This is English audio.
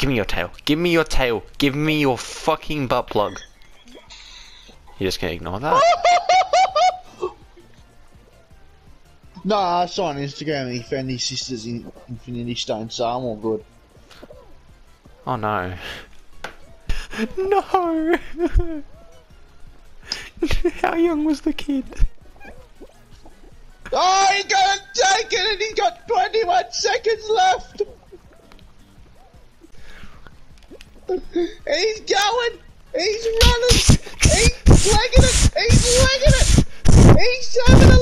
Give me your tail. Give me your tail. Give me your fucking butt plug. You're just gonna ignore that? No, I saw on Instagram he found his sister's Infinity Stone, so I'm all good. Oh no. No! How young was the kid? Oh, he got it taken and he's got 21 seconds left! He's going! He's running! He's legging it! He's legging it! He's 7